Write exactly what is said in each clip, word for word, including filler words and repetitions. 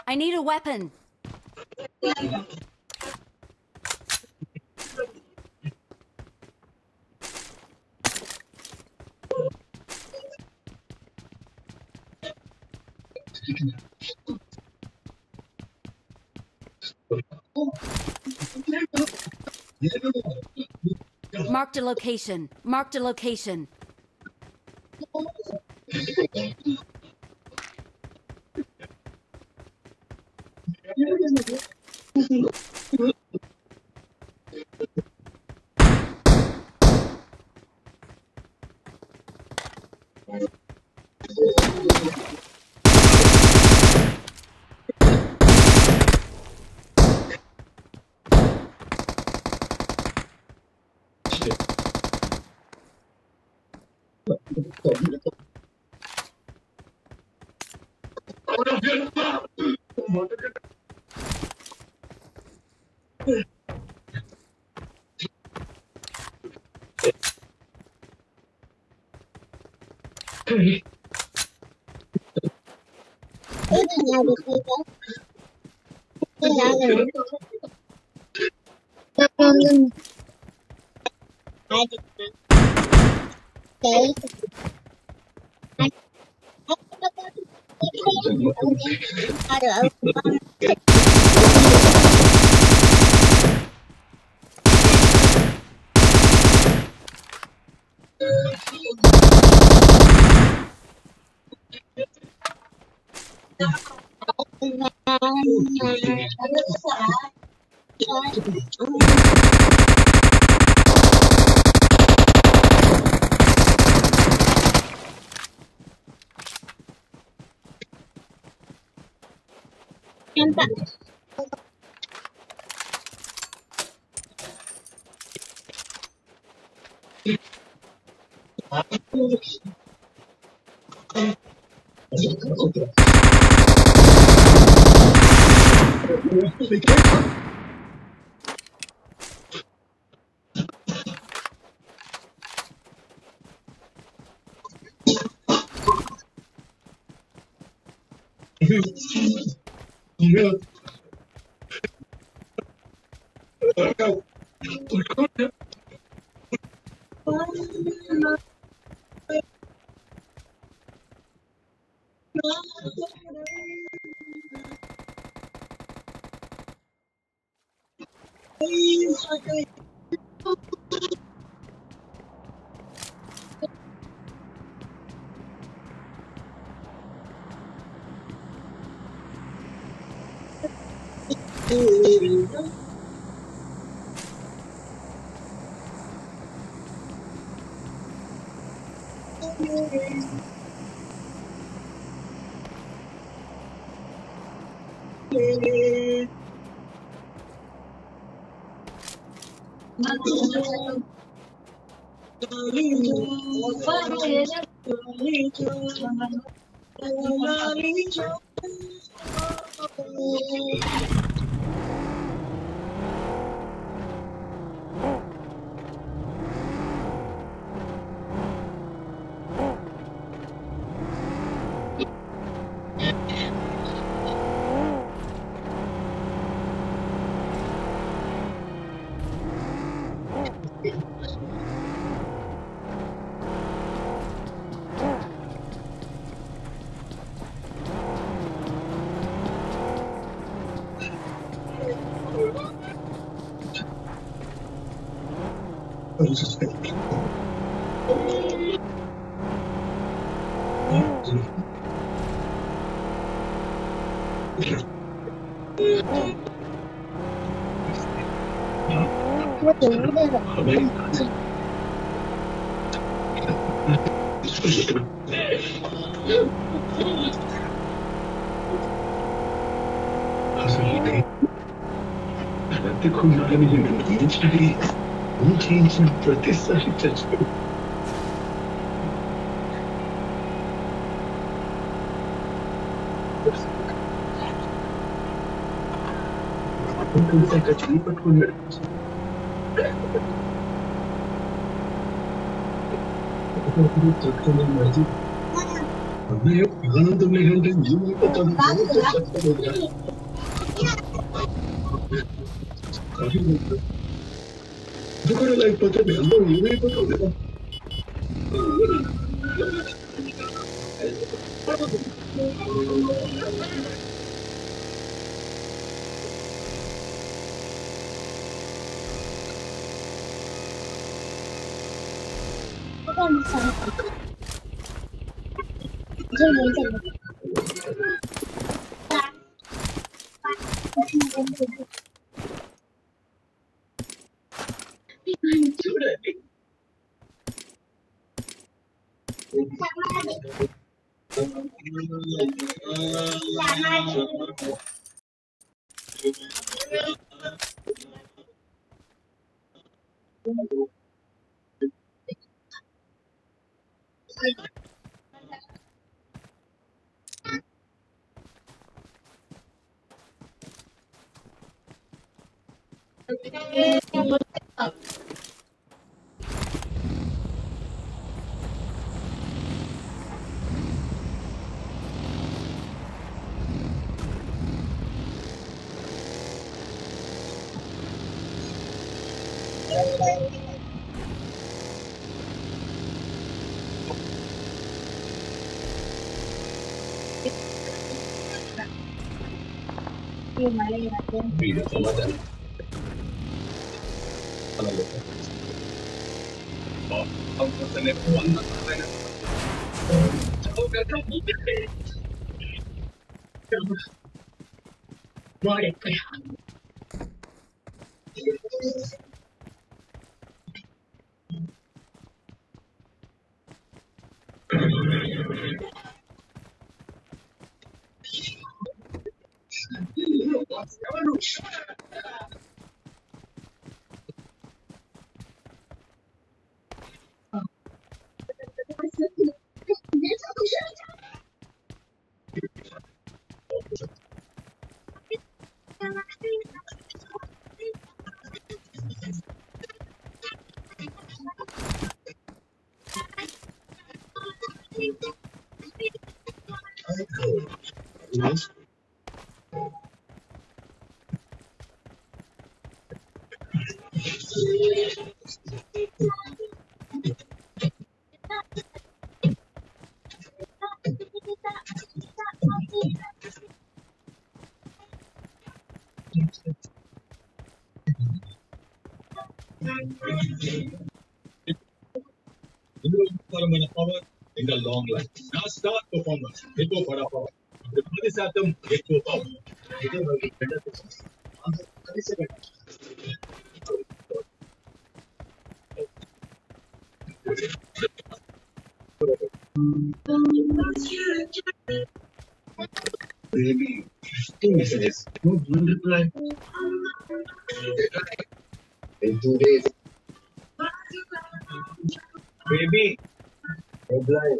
I need a weapon. Marked a location. Marked a location. मैं आनंद में घंटे जीवन को तो काफी दुकान लाइफ पता नहीं हम लोग ये पता नहीं Vida समाधान अलग होता है और हम तो ने वन ना कर रहे हैं चलो करते हैं मारे पे Nice. Power in the long run. Now start performance. Hippo for power. The police atom hippo power. It is very better. Maybe fifty messages. No one reply. In two days. Baby. Reply.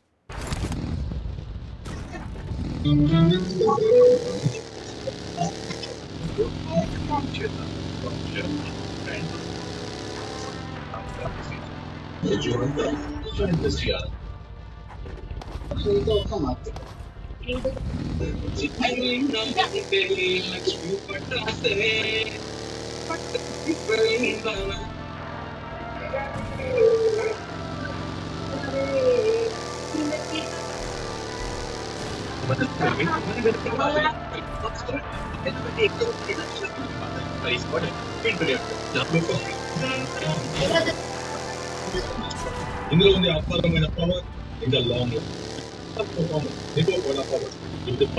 ఇందులో ఉంది అపారమైన power in the long run performance hippo for power in the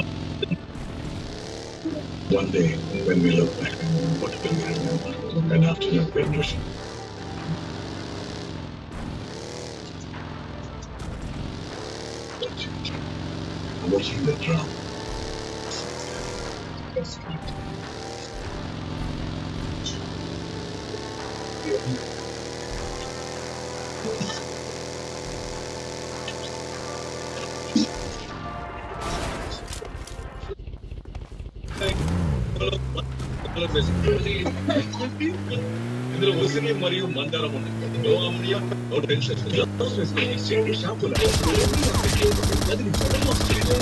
one day when we look back what will we remember and after that graduation watching the drum ఇందులో ఉసిరి మరియు మందారం ఉన్నాయి. No ammonia, no tension. Gloves వేసుకొని same షాంపూలో పది నిమిషాల్లో వస్తుంది.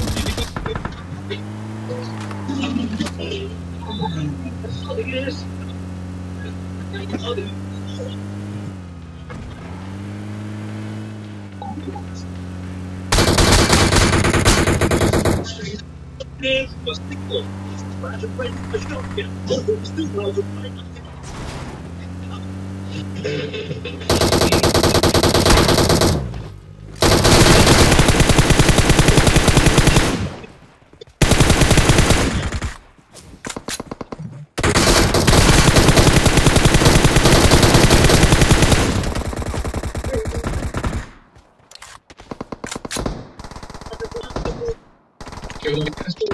కేవలం గ్యాస్ట్రో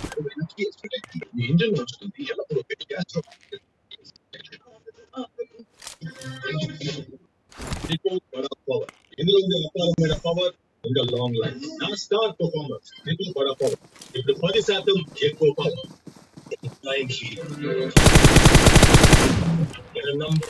ఈ ఇంజిన్ ఉంచుతుంది ఎల్లప్పుడూ గ్యాస్ట్రో పవర్ ఇందులో ఉండే అపారమైన పవర్ ఇంకా లాంగ్ లైఫ్. నా స్టార్ పర్ఫార్మెన్స్ నిపుల్ బడా పవర్ ఇప్పుడు పది శాతం ఎక్కువ పవర్ నంబర్